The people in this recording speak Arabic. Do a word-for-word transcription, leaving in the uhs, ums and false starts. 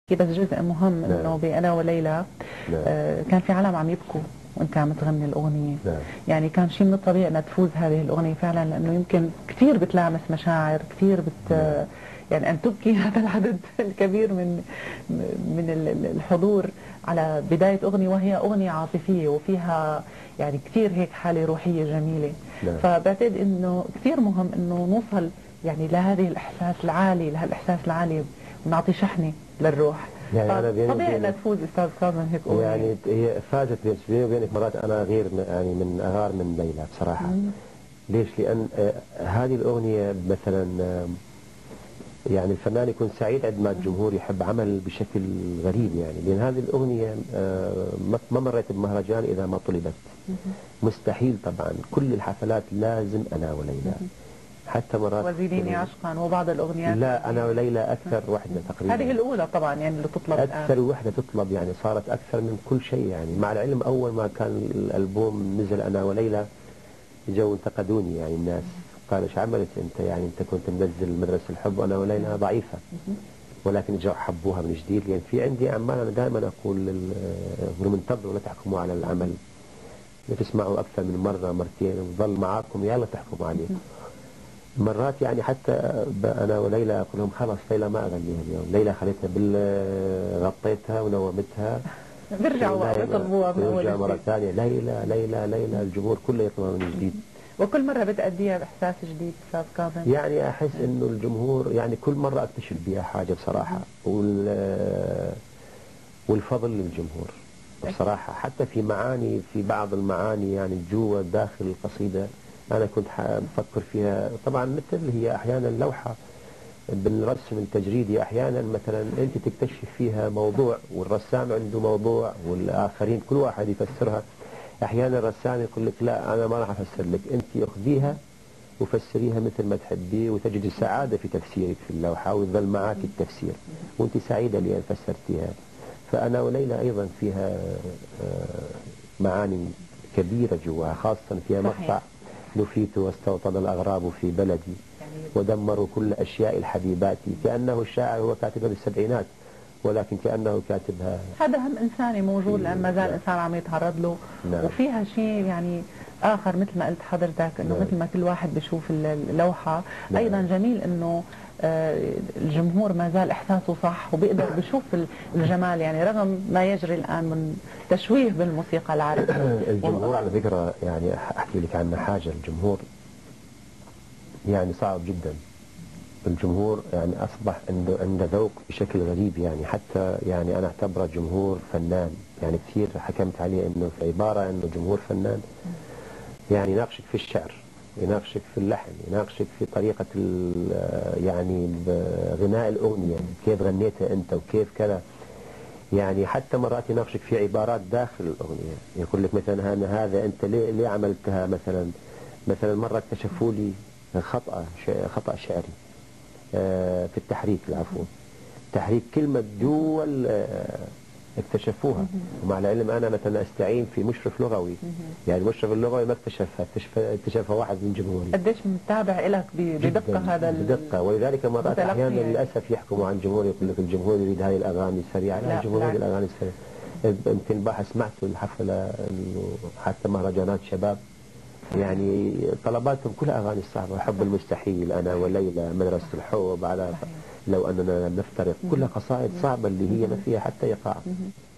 بس جزء مهم انه بأنا وليلى آه كان في عالم عم يبكوا وانت عم تغني الاغنيه. نعم. يعني كان شيء من الطبيعي انها تفوز هذه الاغنيه فعلا، لانه يمكن كثير بتلامس مشاعر كثير بت نعم. يعني ان تبكي هذا العدد الكبير من من الحضور على بدايه اغنيه وهي اغنيه عاطفيه وفيها يعني كثير هيك حاله روحيه جميله. نعم. فبعتقد انه كثير مهم انه نوصل يعني لهذه الاحساس العالي لهالاحساس العالي ونعطي شحنه للروح. يعني أنا بيني طبيعي انها وبينك تفوز استاذ كاظم هيك اغنيه. يعني هي فازت. بيني وبينك مرات انا غير يعني من اغار من ليلى بصراحه. مم. ليش؟ لان آه هذه الاغنيه مثلا آه يعني الفنان يكون سعيد عندما الجمهور يحب عمل بشكل غريب، يعني لان هذه الاغنيه آه ما مريت بمهرجان اذا ما طلبت. مم. مستحيل طبعا، كل الحفلات لازم انا وليلى. مم. حتى مرات وزيديني عشقا وبعض الاغنيات. لا انا وليلى اكثر وحده تقريبا. هذه الاولى طبعا يعني اللي تطلب اكثر الان. وحده تطلب، يعني صارت اكثر من كل شيء. يعني مع العلم اول ما كان الالبوم نزل انا وليلى جو انتقدوني، يعني الناس قالوا ايش عملت انت؟ يعني انت كنت منزل مدرسه الحب وانا وليلى ضعيفه. ولكن جاء حبوها من جديد، لان يعني في عندي اعمال انا دائما اقول للمنتظر ولا تحكموا على العمل، تسمعوا اكثر من مره مرتين وظل معاكم يلا تحكموا عليه. مرات يعني حتى انا وليلى اقول لهم خلاص ليلى ما اغنيها اليوم، ليلى خليتها بال غطيتها ونومتها. بيرجعوا يطلبوها من اول وجديد. مره ثانيه ليلى ليلى ليلى، الجمهور كله يطلبها من جديد. وكل مره بتأديها باحساس جديد استاذ كاظم. يعني احس انه الجمهور يعني كل مره اكتشف بها حاجه بصراحه، وال والفضل للجمهور بصراحه. حتى في معاني، في بعض المعاني يعني جوا داخل القصيده أنا كنت بفكر فيها. طبعا مثل هي أحيانا لوحة بالرسم التجريدي، أحيانا مثلا أنت تكتشف فيها موضوع والرسام عنده موضوع والآخرين كل واحد يفسرها. أحيانا الرسام يقول لك لا أنا ما راح أفسر لك، أنت أخذيها وفسريها مثل ما تحبي وتجد السعادة في تفسيرك في اللوحة ويظل معك التفسير وأنت سعيدة لأن فسرتيها. فأنا وليلى أيضا فيها معاني كبيرة جواها، خاصة فيها مقطع نفيت واستوطن الأغراب في بلدي ودمروا كل أشياء الحبيبات. كأنه الشاعر هو كاتبها بالسبعينات ولكن كأنه كاتبها. هذا هم إنساني موجود لأن ما زال إنسان عم يتعرض له. نعم. وفيها شيء يعني آخر مثل ما قلت حضرتك إنه نعم. مثل ما كل واحد بيشوف اللوحة. نعم. أيضا جميل إنه الجمهور ما زال إحساسه صح وبيقدر بيشوف الجمال، يعني رغم ما يجري الآن من تشويه بالموسيقى العربية. الجمهور على فكرة يعني أحكي لك عنه حاجة، الجمهور يعني صعب جدا. الجمهور يعني أصبح عنده عنده ذوق بشكل غريب، يعني حتى يعني أنا أعتبره جمهور فنان. يعني كثير حكمت عليه إنه في عبارة إنه جمهور فنان، يعني يناقشك في الشعر، يناقشك في اللحن، يناقشك في طريقة يعني غناء الأغنية، كيف غنيتها أنت وكيف كذا. يعني حتى مرات يناقشك في عبارات داخل الأغنية، يقول لك مثلا أنا هذا أنت ليه ليه عملتها مثلا. مثلا مرة اكتشفوا لي خطأ خطأ شعري في التحريك، العفو تحريك كلمة دول اكتشفوها. ومع العلم أنا مثلا أستعين في مشرف لغوي، يعني المشرف اللغوي ما اكتشفها، اكتشفها واحد من جمهوري. قديش متابع لك بدقة هذا بدقة. ولذلك مرات أحيانا للأسف يحكموا عن الجمهور، يقول لك الجمهور يريد هذه الأغاني السريعة. لا، الجمهور يريد الأغاني السريعة. يمكن بقى سمعتوا الحفلة إنه حتى مهرجانات شباب يعني طلباتهم كلها أغاني صعبة، حب المستحيل، أنا وليلى، مدرسة الحب، على لو أننا نفترق، كلها قصائد صعبة اللي هي ما فيها حتى إيقاع.